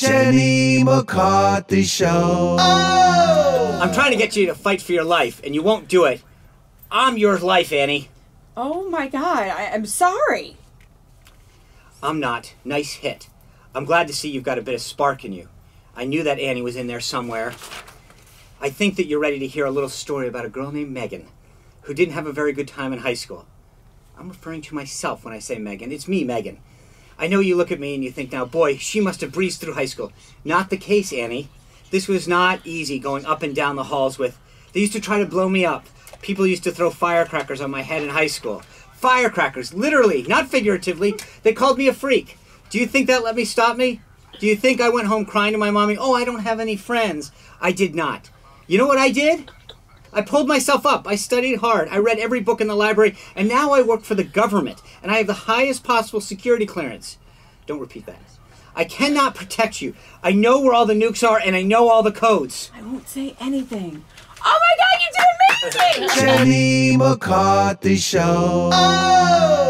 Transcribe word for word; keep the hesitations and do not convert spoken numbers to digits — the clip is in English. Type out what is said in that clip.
Jenny McCarthy Show. Oh! I'm trying to get you to fight for your life, and you won't do it. I'm your life, Annie. Oh my God, I, I'm sorry. I'm not. Nice hit. I'm glad to see you've got a bit of spark in you. I knew that Annie was in there somewhere. I think that you're ready to hear a little story about a girl named Megan, who didn't have a very good time in high school. I'm referring to myself when I say Megan. It's me, Megan. I know you look at me and you think now, boy, she must have breezed through high school. Not the case, Annie. This was not easy going up and down the halls with... They used to try to blow me up. People used to throw firecrackers on my head in high school. Firecrackers, literally, not figuratively. They called me a freak. Do you think that let me stop me? Do you think I went home crying to my mommy, oh, I don't have any friends? I did not. You know what I did? I pulled myself up. I studied hard. I read every book in the library, and now I work for the government, and I have the highest possible security clearance. Don't repeat that. I cannot protect you. I know where all the nukes are, and I know all the codes. I won't say anything. Oh my God, you did amazing! Jenny McCarthy Show. Oh!